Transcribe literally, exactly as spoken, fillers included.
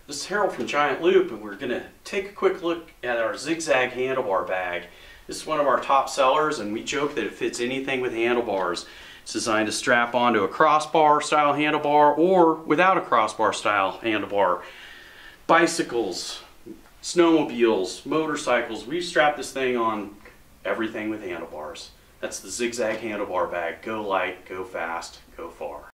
This is Harold from Giant Loop, and we're going to take a quick look at our Zigzag Handlebar bag. This is one of our top sellers, and we joke that it fits anything with handlebars. It's designed to strap onto a crossbar style handlebar or without a crossbar style handlebar. Bicycles, snowmobiles, motorcycles, we've strapped this thing on everything with handlebars. That's the Zigzag Handlebar bag. Go light, go fast, go far.